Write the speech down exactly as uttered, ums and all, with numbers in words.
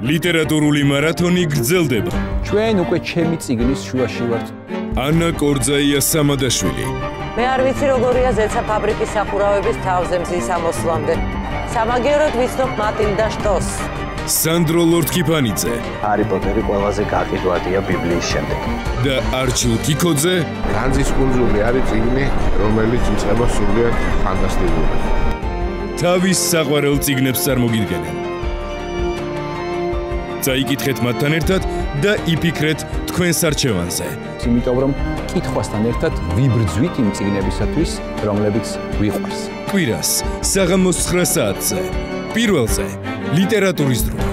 ლიტერატურული მარათონი გრძელდება. ჩვენ უკვე ჩემი წიგნის შუაში ვართ. ანა კორძაია სამადაშვილი. მე არ ვიცი როგორია ზეცა ფაბრიკის სახურავების თავზე მზის ამოსვლამდე. სამაგიეროდ ვიცნობ მატილდა შტოს. სანდრო ლორთქიფანიძე. ჰარი პოტერი ყველაზე გაყიდვადია ბიბლიის შემდეგ. და არჩილ კიკოძე. განძის კუნძული არის წიგნი, რომელიც იწყება სრულიად ფანტასტიკურად. თავის საყვარელ წიგნებს წარმოგიდგენენ. წაიკითხეთ მათთან ერთად და იფიქრეთ თქვენს არჩევანზე. იმიტომ რომ კითხვასთან ერთად ვიბრძვით იმ წიგნებისათვის, რომლებიც ვიყვარს. კვირას საღამოს ცხრა საათზე პირველზე ლიტერატურის დრო.